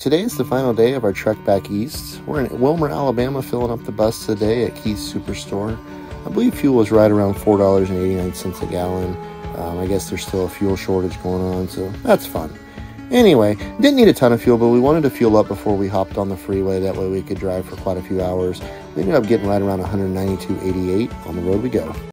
Today is the final day of our trek back east. We're in Wilmer, Alabama, filling up the bus today at Keith's Superstore. I believe fuel is right around $4.89 a gallon. I guess there's still a fuel shortage going on, so that's fun. Anyway, didn't need a ton of fuel, but we wanted to fuel up before we hopped on the freeway. That way we could drive for quite a few hours. We ended up getting right around 192.88. On the road we go.